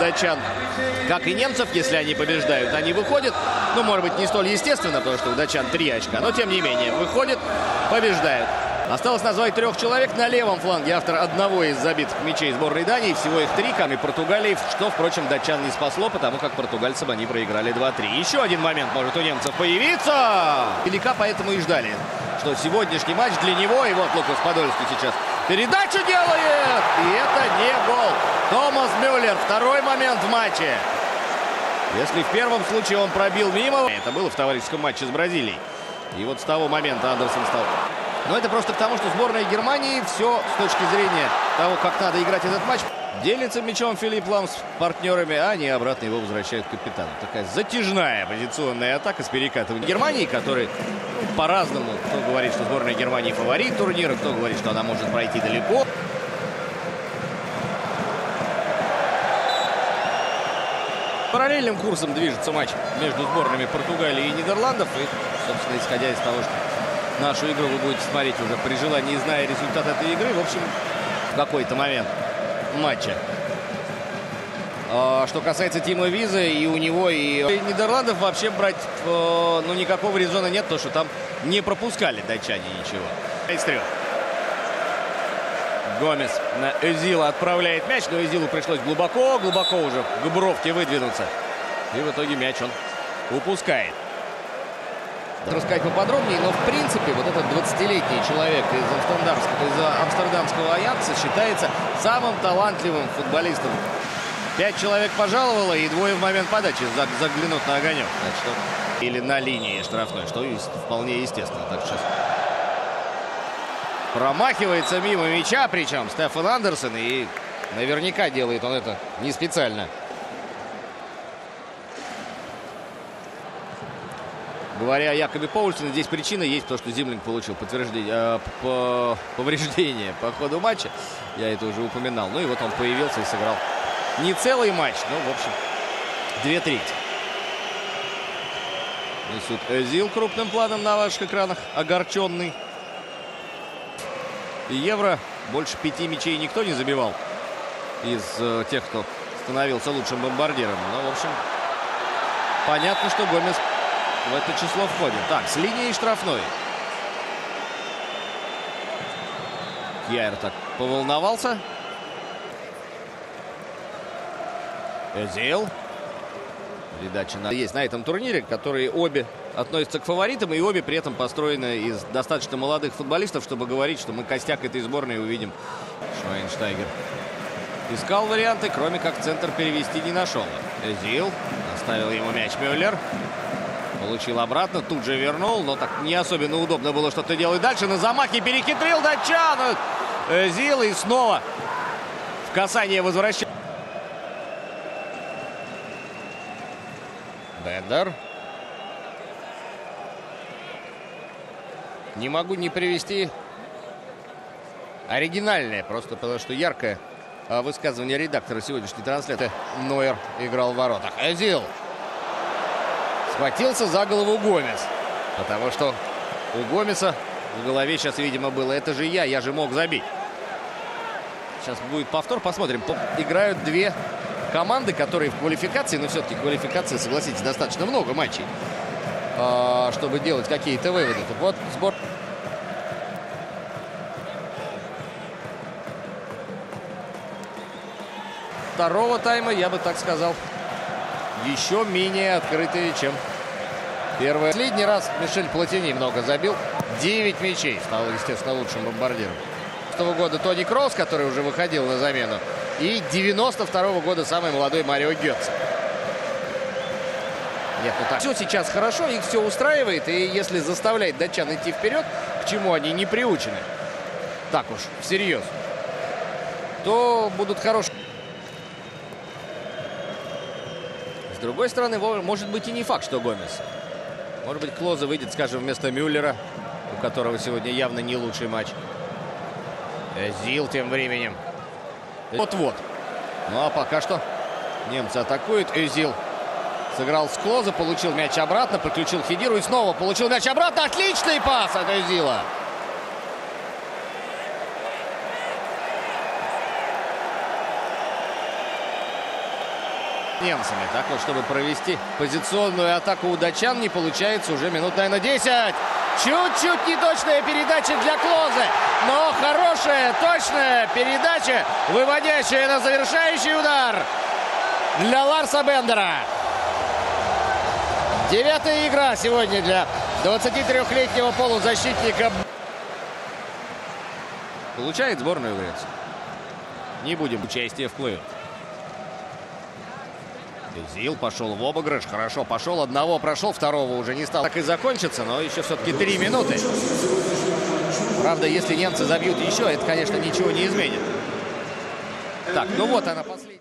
датчан, как и немцев, если они побеждают, они выходят. Ну, может быть, не столь естественно, потому что у датчан 3 очка, но тем не менее, выходят, побеждают. Осталось назвать 3 человек на левом фланге. Автор одного из забитых мячей сборной Дании. Всего их 3, кроме Португалии, что, впрочем, датчан не спасло, потому как португальцам они проиграли 2-3. Еще один момент может у немцев появиться. Велика, поэтому и ждали, что сегодняшний матч для него. И вот Лукас Подольский сейчас передачу делает. И это не гол. Томас Мюллер. Второй момент в матче. Если в первом случае он пробил мимо, это было в товарищеском матче с Бразилией. И вот с того момента Андерсон стал. Но это просто к тому, что сборная Германии все с точки зрения того, как надо играть этот матч. Делится мячом Филипп Лам с партнерами, а они обратно его возвращают капитану. Такая затяжная позиционная атака с перекатыванием Германии, который по-разному. Кто говорит, что сборная Германии фаворит турнира, кто говорит, что она может пройти далеко. Параллельным курсом движется матч между сборными Португалии и Нидерландов. И, собственно, исходя из того, что нашу игру вы будете смотреть уже при желании, зная результат этой игры, в общем, в какой-то момент матча. Что касается Тима Виза, и у него, и Нидерландов вообще брать, ну, никакого резона нет, потому что там не пропускали датчане ничего. Из 3. Гомес на Özil'а отправляет мяч, но Özil'у пришлось глубоко уже к бровке выдвинуться. И в итоге мяч он упускает. Рассказать поподробнее, но в принципе вот этот 20-летний человек из амстердамского Аякса считается самым талантливым футболистом. 5 человек пожаловало, и 2 в момент подачи заглянут на огонек. Или на линии штрафной, что вполне естественно. Так сейчас промахивается мимо мяча, причем Стефан Андерсон, и наверняка делает он это не специально. Говоря о Якобе Поульсене, здесь причина есть, потому что Зимлинг получил повреждение по ходу матча. Я это уже упоминал. Ну и вот он появился и сыграл не целый матч, но, в общем, 2/3. Несут Özil крупным планом на ваших экранах, огорченный. И Евро больше 5 мячей никто не забивал из тех, кто становился лучшим бомбардиром. Но, в общем, понятно, что Гомес в это число входит. Так, с линией штрафной. Кьяер так поволновался. Özil. Передача есть на этом турнире, которые обе относятся к фаворитам, и обе при этом построены из достаточно молодых футболистов, чтобы говорить, что мы костяк этой сборной увидим. Швайнштайгер искал варианты, кроме как центр перевести не нашел. Özil оставил ему мяч Мюллер. Получил обратно, тут же вернул, но так не особенно удобно было что-то делать дальше. На замахе перехитрил датчан. Özil, и снова в касание возвращается. Бендер. Не могу не привести оригинальное, просто потому что яркое высказывание редактора сегодняшней трансляции. Нойер играл в воротах. Özil схватился за голову Гомес, потому что у Гомеса в голове сейчас, видимо, было: это же я же мог забить. Сейчас будет повтор, посмотрим. Играют 2 команды, которые в квалификации, но все-таки квалификации, согласитесь, достаточно много матчей, чтобы делать какие-то выводы. Вот сбор. Второго тайма, я бы так сказал, еще менее открытые, чем первый. Последний раз Мишель Платини много забил. 9 мячей. Стал, естественно, лучшим бомбардиром. 92-го года Тони Кросс, который уже выходил на замену. И 92-го года самый молодой Марио Гетце. Нет, ну так. Все сейчас хорошо, их все устраивает. И если заставлять датчан идти вперед, к чему они не приучены, так уж, всерьез, то будут хорошие. С другой стороны, может быть и не факт, что Гомес. Может быть, Клозе выйдет, скажем, вместо Мюллера, у которого сегодня явно не лучший матч. Özil тем временем. Вот-вот. Ну а пока что немцы атакуют. Özil сыграл с Клозе, получил мяч обратно, подключил Хедиру и снова получил мяч обратно. Отличный пас от Özil'а. немцами. Так вот, чтобы провести позиционную атаку у датчан, не получается уже минут, наверное, 10. Чуть-чуть неточная передача для Клозе. Но хорошая, точная передача, выводящая на завершающий удар для Ларса Бендера. 9-я игра сегодня для 23-летнего полузащитника. Получает сборную Греции. Не будем участия в плей-офф. Зил пошел в обыгрыш. Хорошо пошел. Одного прошел, второго уже не стал. Так и закончится, но еще все-таки 3 минуты. Правда, если немцы забьют еще, это, конечно, ничего не изменит. Так, ну вот она последняя.